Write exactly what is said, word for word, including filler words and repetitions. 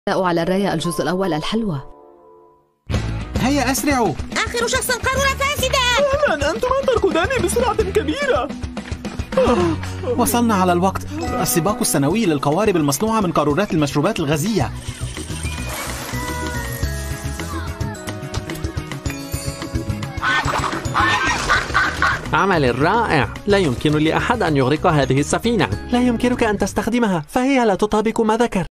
على الراية الجزء الأول الحلوى. هيا أسرعوا. آخر شخص قارورة فاسدة. فعلا أنتما تركضان بسرعة كبيرة. وصلنا على الوقت. السباق السنوي للقوارب المصنوعة من قارورات المشروبات الغازية. عمل رائع. لا يمكن لأحد أن يغرق هذه السفينة. لا يمكنك أن تستخدمها، فهي لا تطابق ما ذكر.